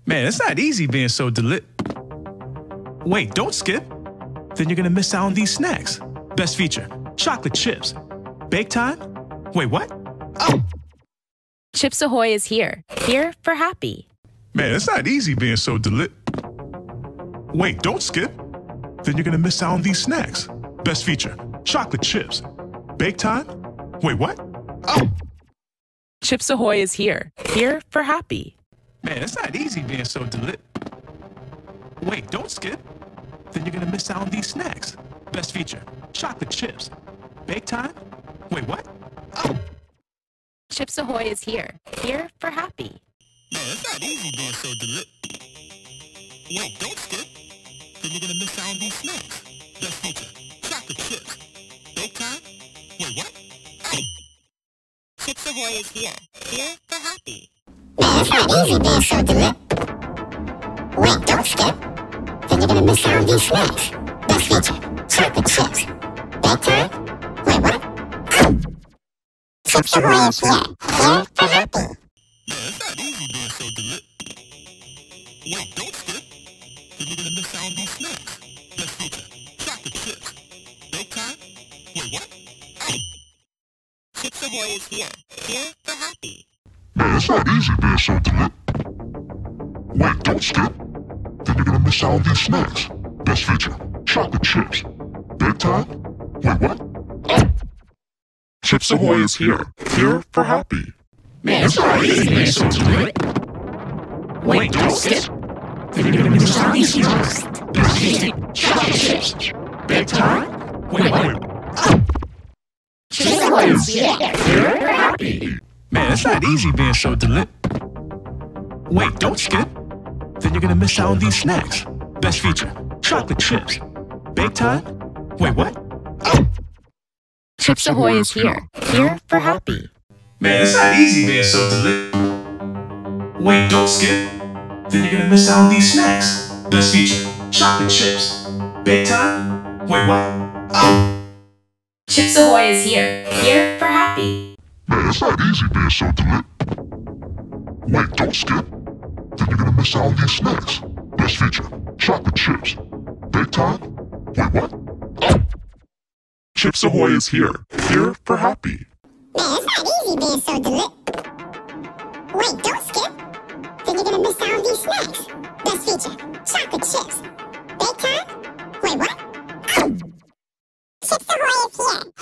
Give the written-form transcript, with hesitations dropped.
Man, it's not easy being so Wait, don't skip. Then you're gonna miss out on these snacks. Best feature, chocolate chips. Bake time? Wait, what? Oh! Chips Ahoy is here. Here for happy. Man, it's not easy being so Wait, don't skip. Then you're gonna miss out on these snacks. Best feature, chocolate chips. Bake time? Wait, what? Oh! Chips Ahoy is here. Here for happy. Man, it's not easy being so Wait, don't skip. Then you're gonna miss out on these snacks. Best feature, chocolate chips. Bake time? Wait, what? Oh! Chips Ahoy is here. Here for happy. Man, it's not easy being so Wait, don't skip. Then you're gonna miss out on these snacks. Best feature, chocolate chips. Bake time? Wait, what? Oh! Chips Ahoy is here. Here for happy. Man, it's not easy being so Wait, don't skip. Then you're gonna miss out on these snacks. Best feature, chocolate chips. Bake time? Wait, what? Oh! Chips Ahoy is here. Here for happy. Man, it's not easy being so Wait, don't skip. Then you're gonna miss out on these snacks. Best feature, chocolate chips. Bake time? Wait, what? Oh! Chips Ahoy is here. Here for happy. Man, it's not easy being so Wait, don't skip. Then you're gonna miss out on these snacks. Best feature, chocolate chips. Bake time? Wait, what? Oh! Chips Ahoy is here. Here for happy. Man, it's not easy being so Wait, don't skip. Then you're gonna miss out on these snacks. Best feature, chocolate chips. Bake time? Wait, what? Oh! Chips Ahoy is here. Here for happy. Man, it's not easy being so Wait, don't skip. Then you're gonna miss out on these snacks. Best feature, chocolate chips. Bake time? Wait, what? Oh! Chips Ahoy is here. Here for happy. Man, it's not easy being so Wait, don't skip. Then you're gonna miss out on these snacks. Best feature, chocolate chips. Bake time? Wait, what? Oh! Chips Ahoy is here. Here for happy. Man, it's not easy being so Wait, don't skip. Then you're gonna miss out on these snacks. Best feature, chocolate chips. Bake time? Wait, what? Oh! Chips Ahoy is here. Here for happy. Man, it's not easy being so Wait, don't skip. Then you're gonna miss out on these snacks. Best feature, chocolate chips. Bake time? Wait, what? Oh! Chips Ahoy is here.